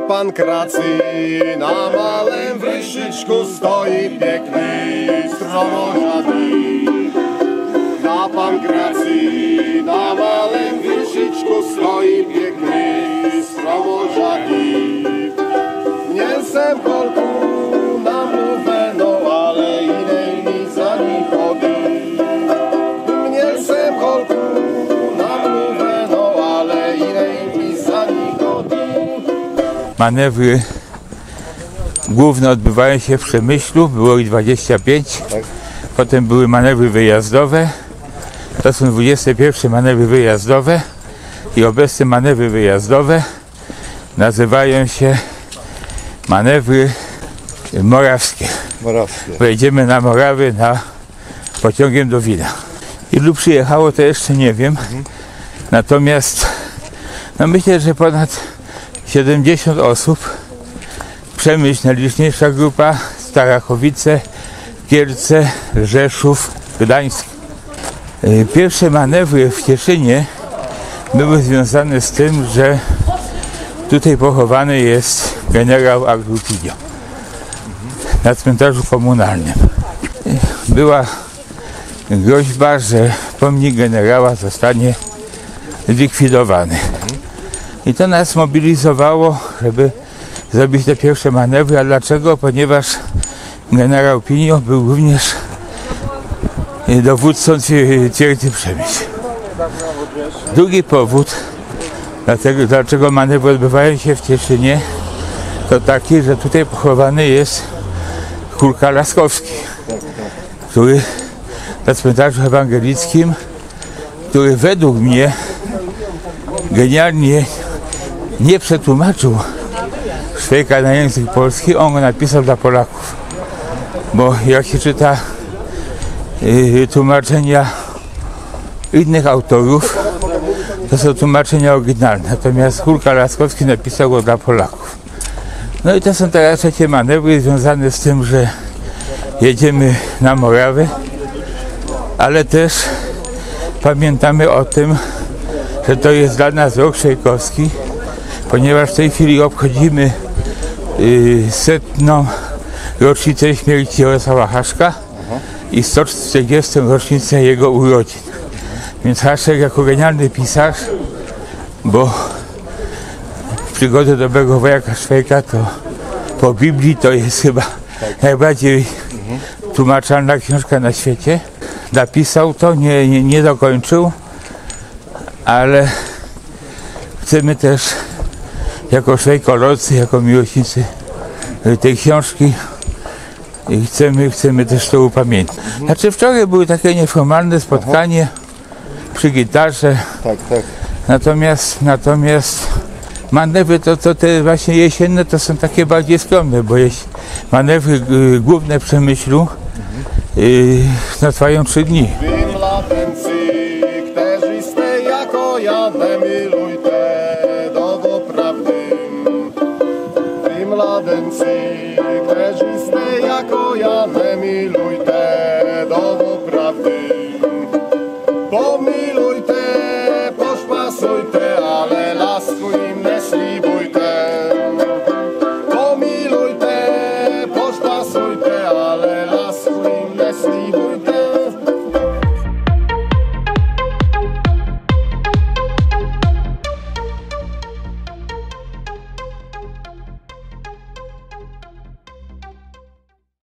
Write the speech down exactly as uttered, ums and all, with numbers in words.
Pankracji na malém wryšičku stojí pěkný stromořadý. Na Pankracji na malém wryšičku stojí pěkný stromořadý. Měl jsem holku namluvenou, ale jinej mi za ní chodí. Měl jsem holku namluvenou, ale jinej mi za ní chodí. Manewry główne odbywają się w Przemyślu, było ich dwadzieścia pięć, tak. Potem były manewry wyjazdowe, to są dwudzieste pierwsze manewry wyjazdowe i obecne manewry wyjazdowe nazywają się manewry morawskie. Morawskie. Pojedziemy na Morawy na pociągiem do Wina. Ilu przyjechało, to jeszcze nie wiem, mhm. Natomiast no myślę, że ponad siedemdziesiąt osób. Przemyśl najliczniejsza grupa, Starachowice, Kielce, Rzeszów, Gdańsk. Pierwsze manewry w Cieszynie były związane z tym, że tutaj pochowany jest generał Aglutinio na cmentarzu komunalnym. Była groźba, że pomnik generała zostanie zlikwidowany. I to nas mobilizowało, żeby zrobić te pierwsze manewry. A dlaczego? Ponieważ generał Pinio był również dowódcą twierdzy Przemyśl. Drugi powód, dlatego, dlaczego manewry odbywają się w Cieszynie, to taki, że tutaj pochowany jest Kulka Laskowski, który na cmentarzu ewangelickim, który według mnie genialnie nie przetłumaczył Szwejka na język polski, on go napisał dla Polaków. Bo jak się czyta y, tłumaczenia innych autorów, to są tłumaczenia oryginalne. Natomiast Kulka Laskowski napisał go dla Polaków. No i to są teraz trzecie manewry związane z tym, że jedziemy na Morawy, ale też pamiętamy o tym, że to jest dla nas rok szwejkowski, ponieważ w tej chwili obchodzimy y, setną rocznicę śmierci Jarosława Haszka i sto czterdziestą rocznicę jego urodzin. Więc Haszek jako genialny pisarz, bo Przygody dobrego wojaka Szwejka to po Biblii to jest chyba tak. najbardziej mhm. tłumaczalna książka na świecie. Napisał to, nie, nie, nie dokończył, ale chcemy też jako szwejkolodzy, jako miłośnicy tej książki i chcemy, chcemy też to upamiętnić. Mhm. Znaczy wczoraj były takie nieformalne spotkanie Aha. przy gitarze. Tak, tak. Natomiast, natomiast manewry to, to te właśnie jesienne to są takie bardziej skromne, bo jeś, manewry y, główne w Przemyślu y, no, trwają trzy dni. Mladenci, którzy ste jako ja, nie milujte